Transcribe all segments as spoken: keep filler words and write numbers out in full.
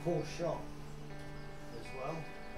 poor shot as well.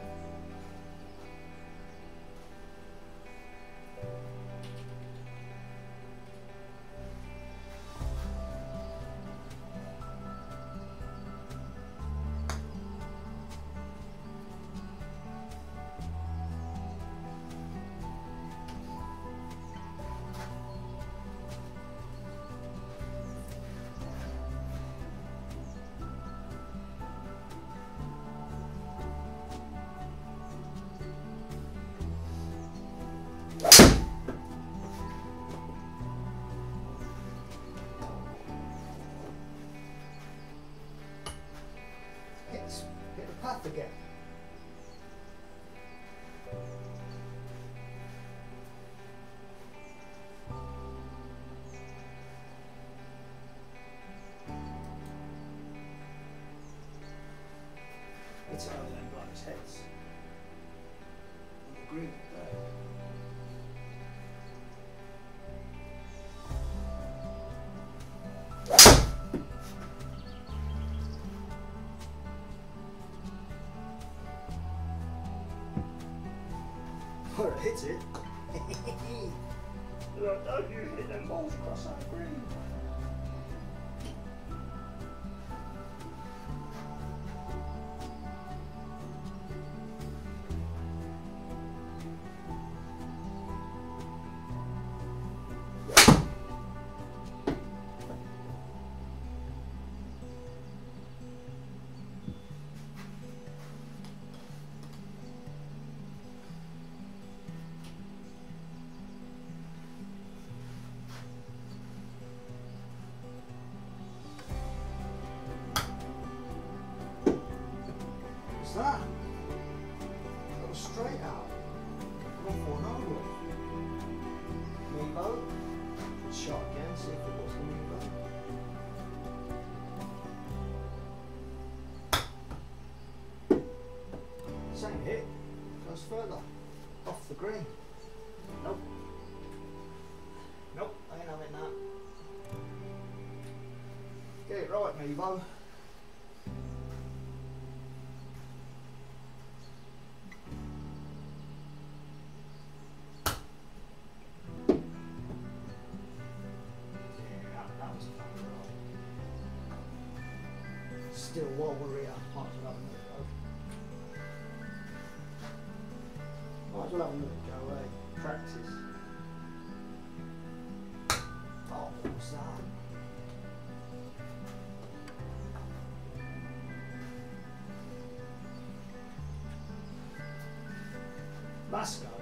Hit the path again. It's only them blokes' heads on the green there. Where it hits it. Look, don't you hit them balls across that green. That? That was straight out. One more number. Mevo. Good shot again, see if it was the Mevo. Same hit. Goes further. Off the green. Nope. Nope, I ain't having that. Get it right, Mevo. Still, while we're here, might as well have another go. Might as well have another go, eh? Practice. Oh, what was that? Last go.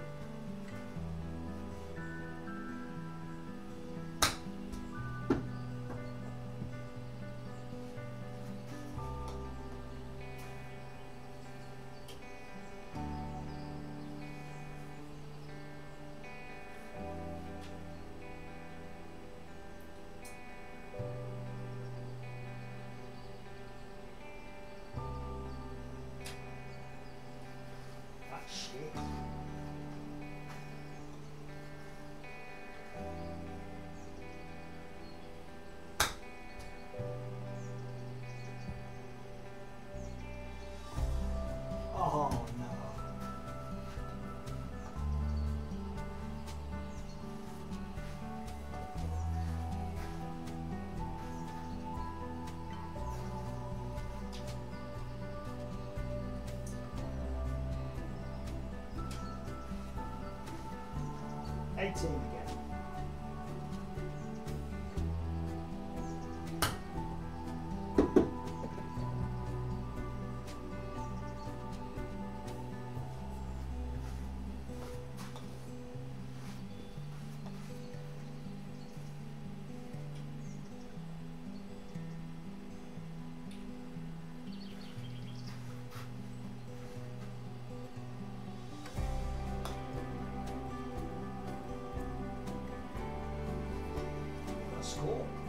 Oh no. eighteen again. Score.